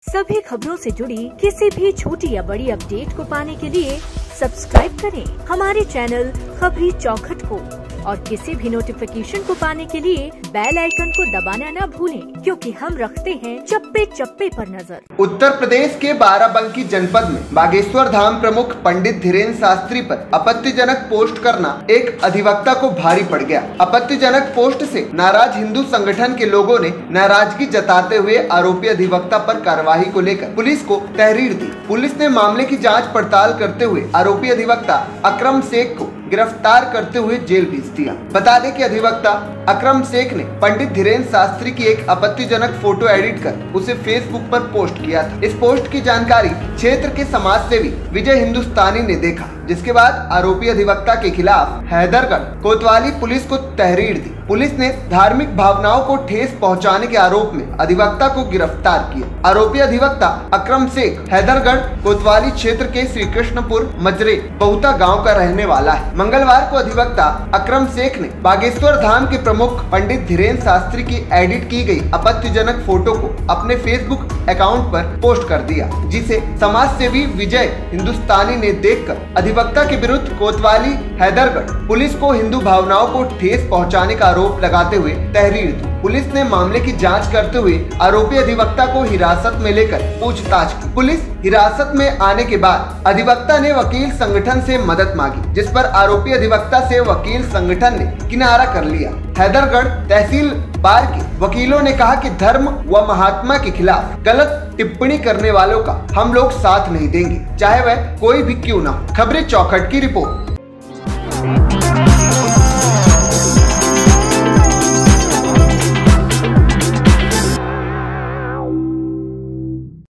सभी खबरों से जुड़ी किसी भी छोटी या बड़ी अपडेट को पाने के लिए सब्सक्राइब करें हमारे चैनल खबरी चौखट को और किसी भी नोटिफिकेशन को पाने के लिए बेल आइकन को दबाना न भूलें, क्योंकि हम रखते हैं चप्पे चप्पे पर नजर। उत्तर प्रदेश के बाराबंकी जनपद में बागेश्वर धाम प्रमुख पंडित धीरेन्द्र शास्त्री पर आपत्तिजनक पोस्ट करना एक अधिवक्ता को भारी पड़ गया। आपत्तिजनक पोस्ट से नाराज हिंदू संगठन के लोगों ने नाराजगी जताते हुए आरोपी अधिवक्ता पर कार्रवाई को लेकर पुलिस को तहरीर दी। पुलिस ने मामले की जाँच पड़ताल करते हुए आरोपी अधिवक्ता अकरम शेख को गिरफ्तार करते हुए जेल भेज दिया। बता दें कि अधिवक्ता अकरम शेख ने पंडित धीरेन्द्र शास्त्री की एक आपत्तिजनक फोटो एडिट कर उसे फेसबुक पर पोस्ट किया था। इस पोस्ट की जानकारी क्षेत्र के समाज सेवी विजय हिंदुस्तानी ने देखा, जिसके बाद आरोपी अधिवक्ता के खिलाफ हैदरगढ़ कोतवाली पुलिस को तहरीर दी। पुलिस ने धार्मिक भावनाओं को ठेस पहुंचाने के आरोप में अधिवक्ता को गिरफ्तार किया। आरोपी अधिवक्ता अकरम शेख हैदरगढ़ कोतवाली क्षेत्र के श्री कृष्णपुर मजरे बहुता गांव का रहने वाला है। मंगलवार को अधिवक्ता अकरम शेख ने बागेश्वर धाम के प्रमुख पंडित धीरेन्द्र शास्त्री की एडिट की गई आपत्तिजनक फोटो को अपने फेसबुक अकाउंट पर पोस्ट कर दिया, जिसे समाज सेवी विजय हिंदुस्तानी ने देखकर अधिवक्ता के विरुद्ध कोतवाली हैदरगढ़ पुलिस को हिंदू भावनाओं को ठेस पहुंचाने का आरोप लगाते हुए तहरीर दी। पुलिस ने मामले की जांच करते हुए आरोपी अधिवक्ता को हिरासत में लेकर पूछताछ की। पुलिस हिरासत में आने के बाद अधिवक्ता ने वकील संगठन से मदद मांगी, जिस पर आरोपी अधिवक्ता से वकील संगठन ने किनारा कर लिया। हैदरगढ़ तहसील बार के वकीलों ने कहा कि धर्म व महात्मा के खिलाफ गलत टिप्पणी करने वालों का हम लोग साथ नहीं देंगे, चाहे वह कोई भी क्यों न हो। खबरें चौखट की रिपोर्ट।